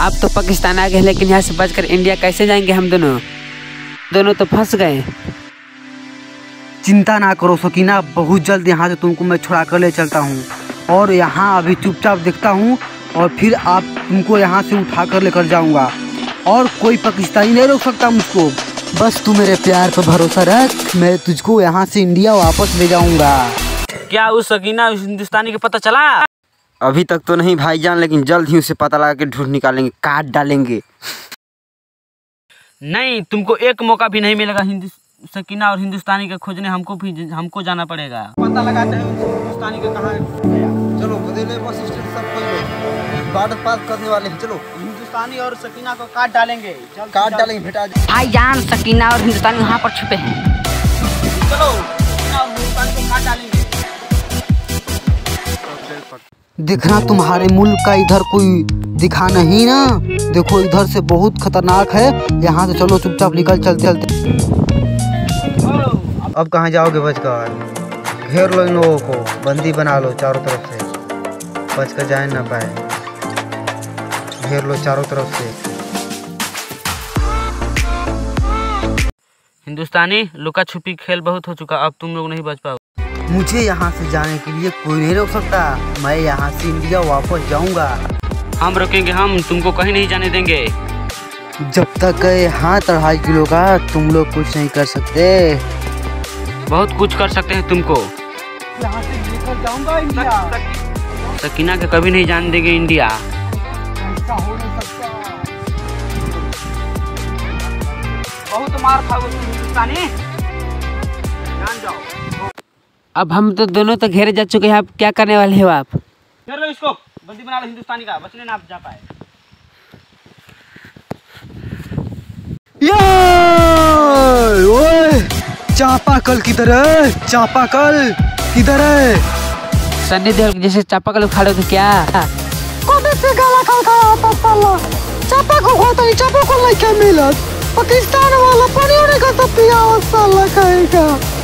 अब तो पाकिस्तान आ गए, लेकिन यहाँ से बचकर इंडिया कैसे जाएंगे हम दोनों तो फंस गए। चिंता ना करो सकीना, बहुत जल्द यहाँ से तुमको मैं छुड़ा कर ले चलता हूँ और यहाँ अभी चुपचाप देखता हूँ और फिर आप तुमको यहाँ से उठा कर लेकर जाऊँगा और कोई पाकिस्तानी नहीं रोक सकता मुझको। बस तू मेरे प्यार पर भरोसा रख, मैं तुझको यहाँ से इंडिया वापस ले जाऊँगा। क्या उस सकीना उस हिंदुस्तानी का पता चला? अभी तक तो नहीं भाईजान, लेकिन जल्द ही उसे पता लगा के ढूंढ निकालेंगे, काट डालेंगे। नहीं, तुमको एक मौका भी नहीं मिलेगा सकीना और हिंदुस्तानी का खोजने। हमको जाना पड़ेगा, पता लगाते हैं हिंदुस्तानी का कहाँ गया। चलो बदले बस स्टैंड सब खोल लो, बॉर्डर पास करने वाले हैं। चलो हिंदुस्तानी और सकीना को काट डालेंगे, काट डालेंगे बेटा। भाईजान सकीना और हिंदुस्तानी वहाँ पर छुपे हैं। चलो सकीना और हिंदुस्तानी को काट डालेंगे। देखना तुम्हारे मुल्क का इधर कोई दिखा नहीं ना, देखो इधर से बहुत खतरनाक है, यहाँ से चलो चुपचाप निकल चलते। अब कहाँ जाओगे बचकर? घेर लो इन लोगों को, बंदी बना लो चारों तरफ से, बचकर जाए ना पाए। घेर लो चारों तरफ से। हिंदुस्तानी लुका छुपी खेल बहुत हो चुका, अब तुम लोग नहीं बच पाओ। मुझे यहाँ से जाने के लिए कोई नहीं रोक सकता, मैं यहाँ से इंडिया वापस जाऊँगा। हम रोकेंगे, हम तुमको कहीं नहीं जाने देंगे। जब तक हाथ 2.5 किलो का तुम लोग कुछ नहीं कर सकते। बहुत कुछ कर सकते हैं तुमको। यहाँ से लेकर जाऊँगा इंडिया। सकीना के कभी नहीं जाने देंगे इंडिया। ऐसा हो नहीं सकता। बहुत मार खाओगे तुम हिंदुस्तानी, जान जाओ। अब हम तो दोनों तो घेरे जा चुके हैं, अब क्या करने वाले हो आप? कर लो इसको, बंदी बना लो हिंदुस्तानी का, बचने ना आप जा पाए। ओए चापाकल किधर है? चापाकल किधर है? सन्नी देओल जैसे चापाकल उखाड़े तो क्या? से गाला खा आता साला। चापाकल नहीं क्या मिलत? पाकिस्तान वाला पानी का तो पिया साला कहेगा।